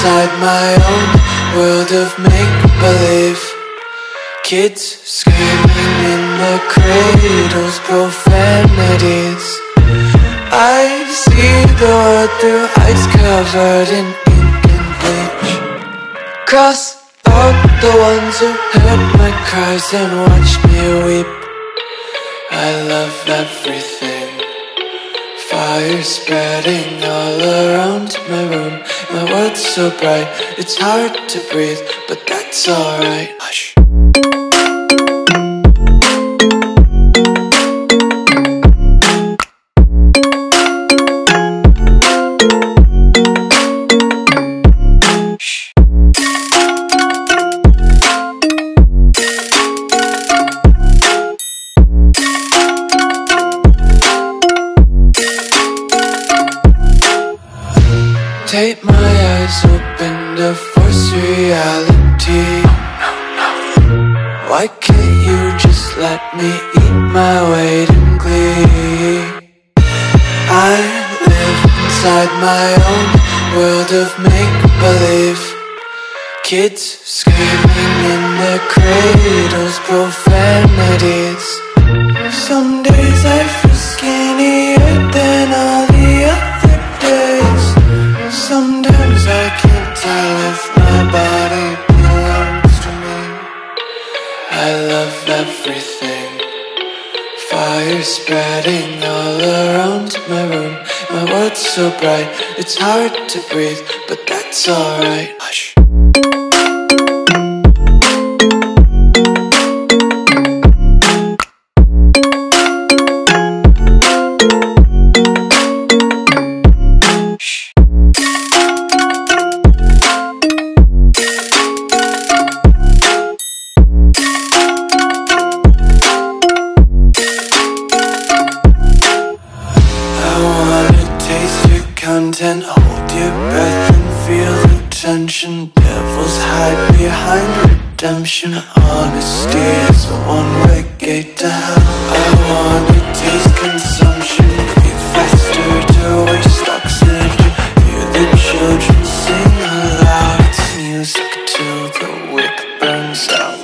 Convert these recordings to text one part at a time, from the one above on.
inside my own world of make-believe. Kids screaming in the cradles, profanities. I see the world through eyes covered in ink and bleach. Cross out the ones who heard my cries and watched me weep. I love everything. Fire spreading all around my room. My world's so bright, it's hard to breathe, but that's alright. Hush. Tape my eyes open to force reality. Why can't you just let me eat my weight in glee? I live inside my own world of make-believe. Kids screaming in their cradles, profanities. Some days I feel skinnier than all the other days. Sometimes I can't tell if my body belongs to me. I love everything. Fire spreading all around my room. My world's so bright, it's hard to breathe, but that's alright. Hush. Content, hold your breath and feel the tension. Devils hide behind redemption. Honesty is a one-way gate to hell. I wanna taste consumption, breathe faster to waste oxygen. Hear the children sing aloud. It's music till the wick burns out.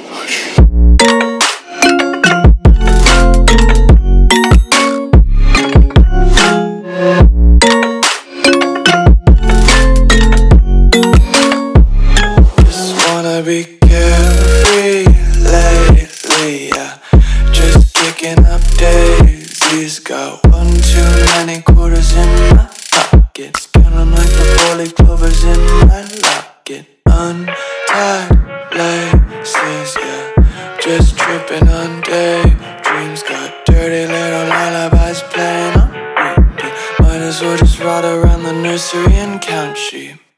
Be carefree lately, yeah. Just kicking up daisies. Got one too many quarters in my pockets. Counting like the 4-leaf clovers in my locket. Untied laces, yeah. Just tripping on daydreams. Got dirty little lullabies playing on repeat. Might as well just ride around the nursery and count sheep.